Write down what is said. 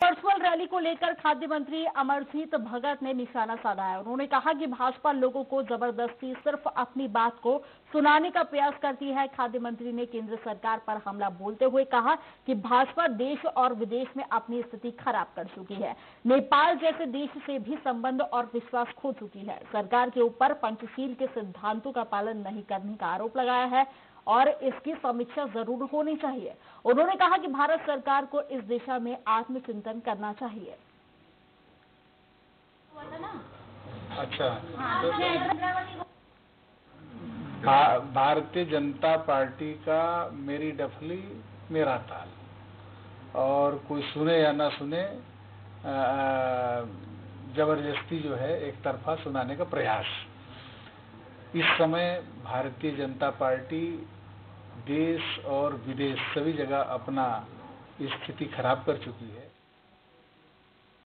Virtual rally को लेकर खाद्य मंत्री अमरजीत भगत ने निशाना साधा है। उन्होंने कहा कि भाजपा लोगों को जबरदस्ती सिर्फ अपनी बात को सुनाने का प्रयास करती है। खाद्य मंत्री ने केंद्र सरकार पर हमला बोलते हुए कहा कि भाजपा देश और विदेश में अपनी स्थिति खराब कर चुकी है। नेपाल जैसे देश से भी संबंध और विश्वास खो चुकी है। सरकार के ऊपर पंचशील के सिद्धांतों का पालन नहीं करने का आरोप लगाया है और इसकी समीक्षा जरूर होनी चाहिए। उन्होंने कहा कि भारत सरकार को इस दिशा में आत्मचिंतन करना चाहिए। अच्छा, भारतीय जनता पार्टी का मेरी डफली मेरा ताल, और कोई सुने या ना सुने, जबरदस्ती जो है एक तरफा सुनाने का प्रयास। इस समय भारतीय जनता पार्टी देश और विदेश सभी जगह अपना स्थिति खराब कर चुकी है।